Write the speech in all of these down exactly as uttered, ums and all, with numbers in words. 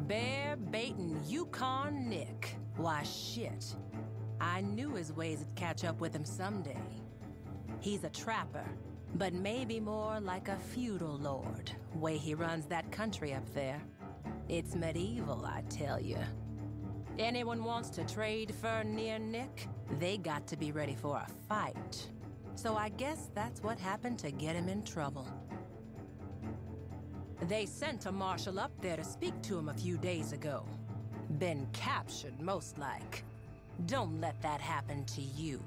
Bear-baiting Yukon Nick. Why, shit. I knew his ways would catch up with him someday. He's a trapper, but maybe more like a feudal lord, way he runs that country up there. It's medieval, I tell you. Anyone wants to trade fur near Nick, they got to be ready for a fight. So I guess that's what happened to get him in trouble. They sent a marshal up there to speak to him a few days ago. Been captured, most like. Don't let that happen to you.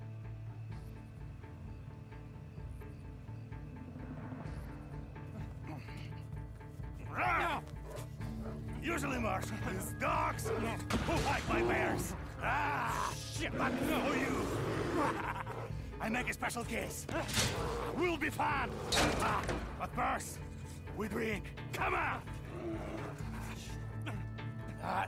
Usually, Marshal, it's dogs who fight my bears. Ah, shit, but no you. I make a special case. We'll be fine. Ah, but first, we drink. Come on. Ah.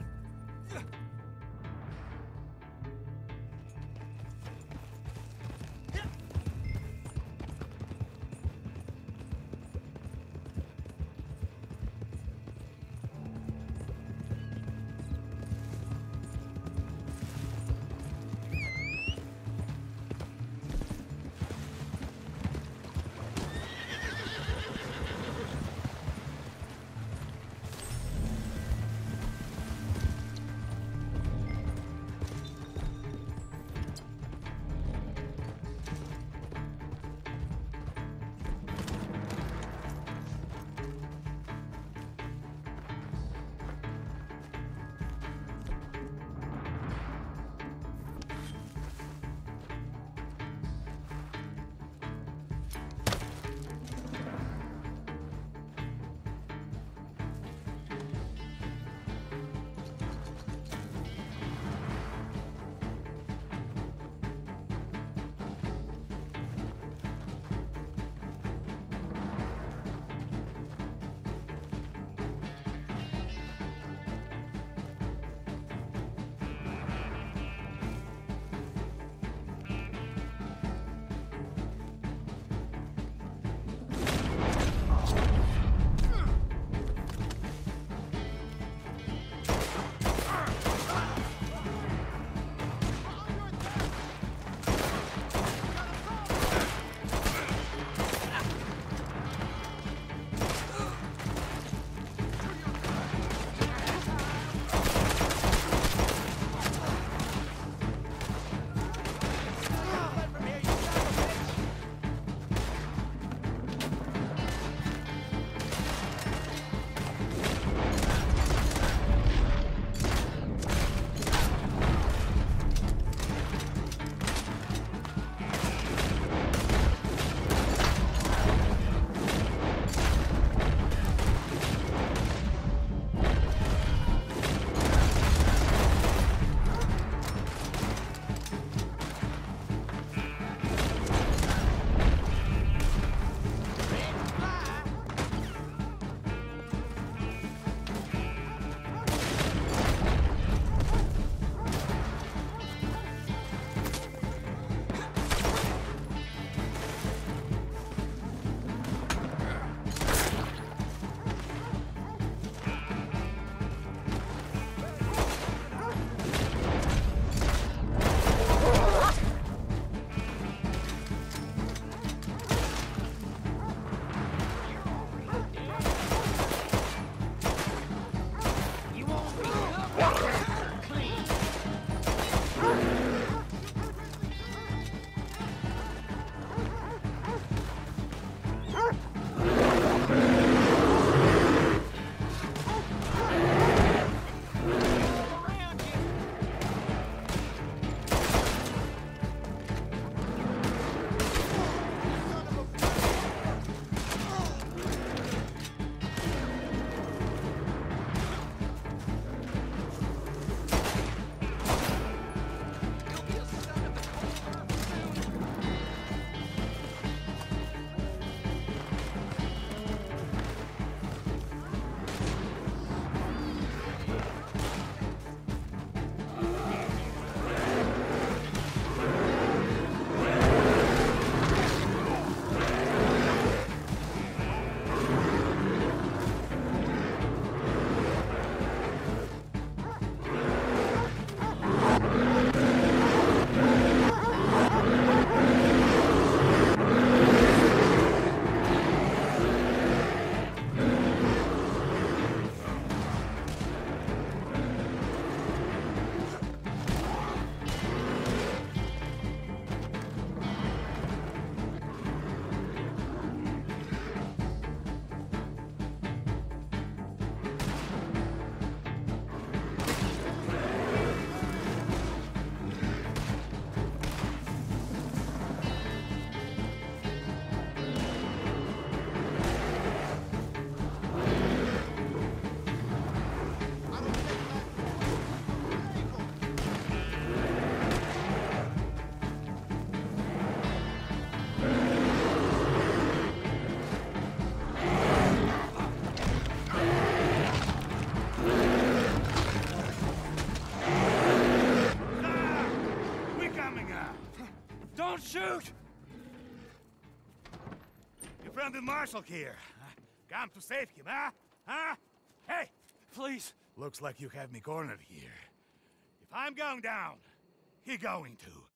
friend in Marshall here. Come to save him, huh? Huh? Hey! Please. Looks like you have me cornered here. If I'm going down, he going to.